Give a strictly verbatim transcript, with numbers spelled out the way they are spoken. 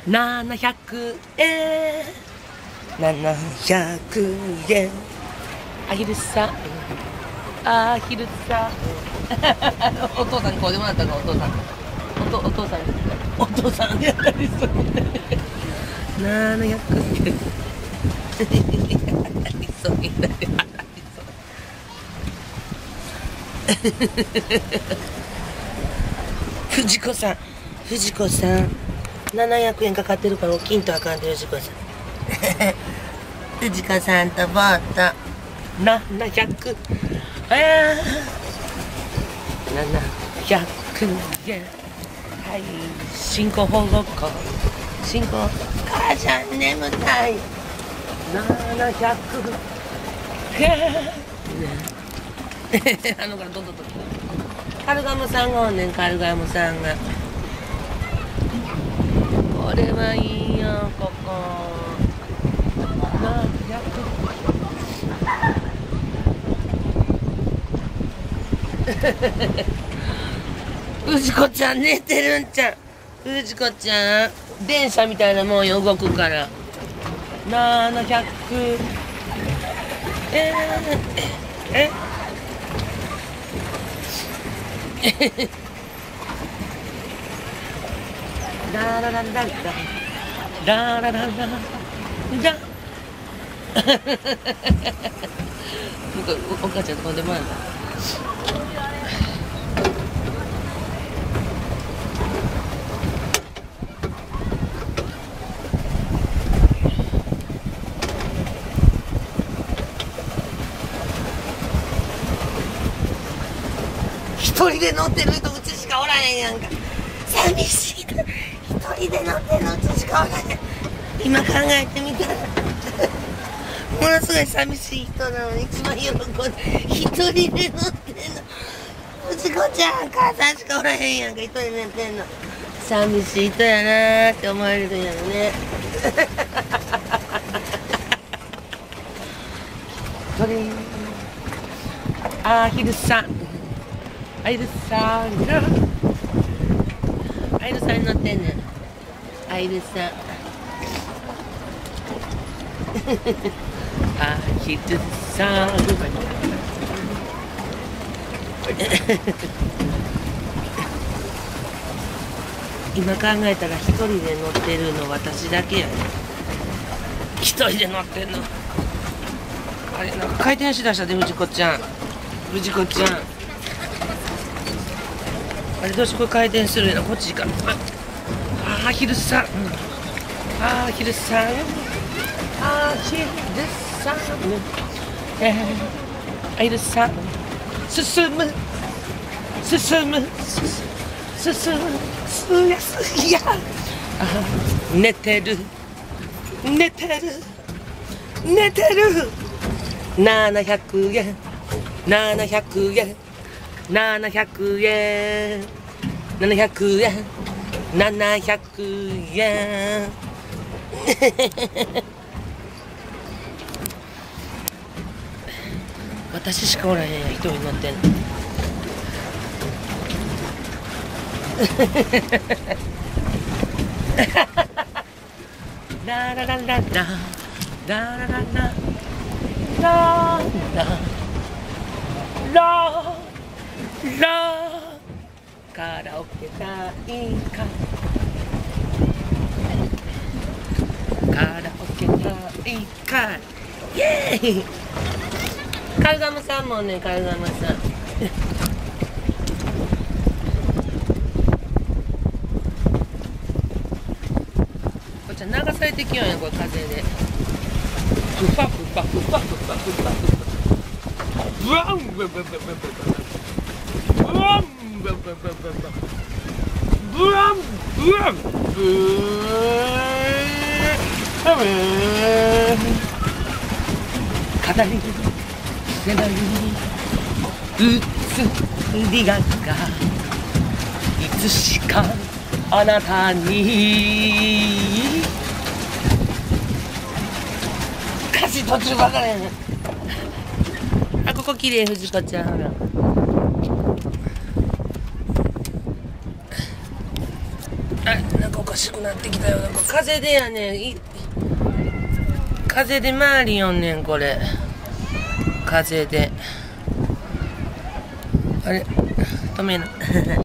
ななひゃくえんななひゃくえんアヒルさんアヒルさんお父さんにこうでもらったかお父さんおとお父さんお父さんやったりするななひゃくえんそうみんなで払いそう藤子さん藤子さんななひゃくえんかかってるから起きんとあかんで藤子さん藤子さんとボートななひゃくえんななひゃくえんはい進行方向進行母ちゃん眠たいななひゃくえんあのからどんどんどんカルガモさんがおんねんカルガモさんがこれはいいよここななひゃく藤子ちゃん寝てるんちゃん藤子ちゃん電車みたいなもんよ動くからななひゃくえー、えラララララララララララお母ちゃんとこでもらった一人で乗ってる人うちしかおらへんやんか寂しいから一人で乗ってるのうちしかおらへん今考えてみたらものすごい寂しい人なのに一番喜んで一人で乗ってんの藤子ちゃん母さんしかおらへんやんか一人で乗ってんの寂しい人やなーって思われるんやろね一人アヒルさんアイルさんがアイルさんに乗ってんねんアイルさんアヒルさん今考えたら一人で乗ってるの私だけやね一人で乗ってんのあれなんか回転しだしたで藤子ちゃん藤子ちゃんあれどうしてこれ回転するのこっちかああヒルさんああヒルさんああヒルさんえー、ヒルさん進む進む進むすやすやあ寝てる寝てる寝てるななひゃくえんななひゃくえんななひゃくえんななひゃくえんななひゃくえん私しかおらへんやん一人乗ってんのラララララララララララララカラオケ大会カラオケ大会イエーイカルガモさんもねカルガモさんこっちは流されてきようやこれ風でフファフファフファフファフファフブワンブワンブワンブワンブワンブワンブワンブワンブワン肩に背中にうつりががいつしかあなたに歌詞途中分からへんあここ綺麗藤子ちゃんほらあなんかおかしくなってきたよ。風でやねん。い風で回りよんねん、これ。風で。あれ止めな。